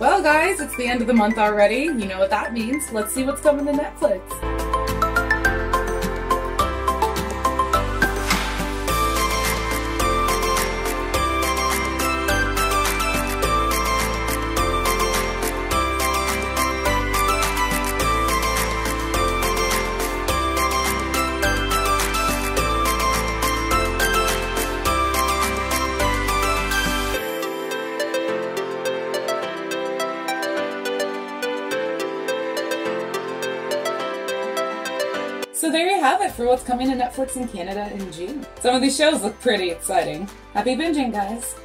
Well guys, it's the end of the month already. You know what that means. Let's see what's coming to Netflix. So there you have it for what's coming to Netflix in Canada in June. Some of these shows look pretty exciting. Happy binging, guys!